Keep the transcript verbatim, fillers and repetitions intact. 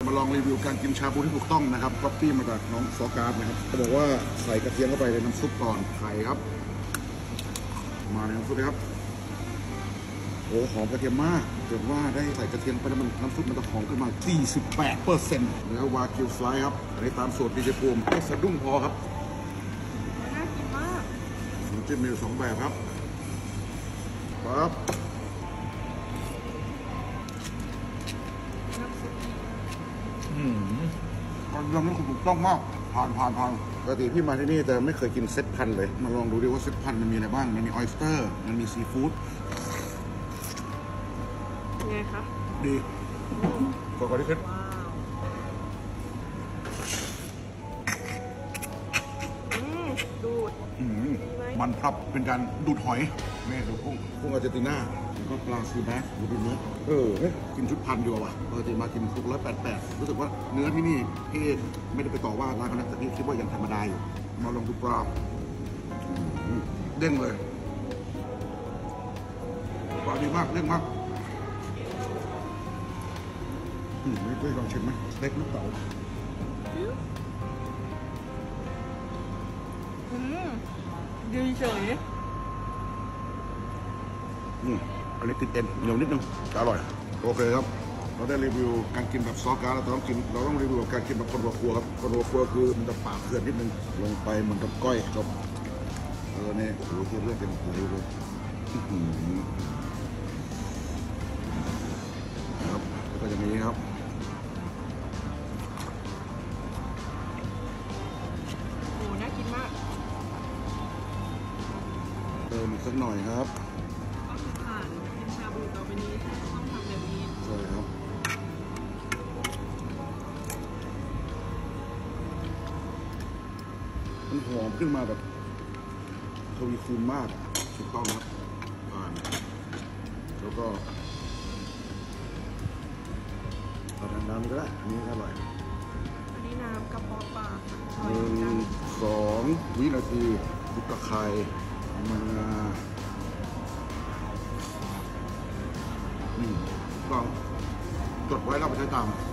มาลองรีวิวการกินชาบูที่ถูกต้องนะครับก๊อปปี้มาจากน้องซอการ์ดนะครับเขาบอกว่าใส่กระเทียมเข้าไปในน้ำซุปก่อนไข่ครับมาในน้ำซุปเลยครับโอ้หอมกระเทียมมากเกิดว่าได้ใส่กระเทียมไปแล้วมันน้ำซุปมันจะหอมขึ้นมา สี่สิบแปดเปอร์เซ็นต์ แล้ววากิวสไลด์ครับอันนี้ตามสูตรดีเจภูมิให้สะดุ้งพอครับน่ากินมากน้ำจิ้มมีสองแบบครับครับอืมการยำนี่ถูกต้องมากผ่านผ่านผ่านปกติพี่มาที่นี่แต่ไม่เคยกินเซตพันเลยมาลองดูดิว่าเซตพันมันมีอะไรบ้างมันมีออยสเตอร์มันมีซีฟู้ดไงคะดีกว่าที่คิดดูดมันพรับเป็นการดูดหอยแม่ดูกุ้งกุ้งอาร์เจนตินาแล้วก็ปลาซีแบสดูดีเนื้อเออกินชุดพันดีกว่าปกติมากินชุดร้อยแปดแปดรู้สึกว่าเนื้อที่นี่พี่ไม่ได้ไปต่อว่าร้านเขานะแต่พี่คิดว่ายังธรรมดาอยู่มาลองดูปลาเด้งเลยปลาดีมากเด้งมากอืมไม่เคยลองชิมไหมสเต็กลูกเต๋าอืมดีเฉยอืมอันนี้ติดเอ็นเหนียวนิดนึงแต่อร่อยโอเคครับเราได้รีวิวการกินแบบซอสการ์ดเราต้องกินเราต้องรีวิวการกินแบบคนหัวครัวครับคนหัวครัวคือมันจะปากเขื่อนนิดนึงลงไปเหมือนกับก้อยจบเออเนี่ยโอ้โหเลือดเต็มหัวเลยครับแล้วก็อย่างนี้ครับโอ้น่ากินมากเติมอีกสักหน่อยครับก็คือผ่านกินชาบูต่อไปนี้ต้องทำแบบนี้ใช่ครับมันหอมขึ้นมาแบบทวีคูณมากถูกต้องครับผ่านแล้วก็เอาทางน้ำก็ได้อันนี้อร่อยอันนี้น้ำกระเพาะปลาหนึ่งสองวินาทีบุกตะไคร้มันงาอืมลองจดไว้เราไปใช้ตาม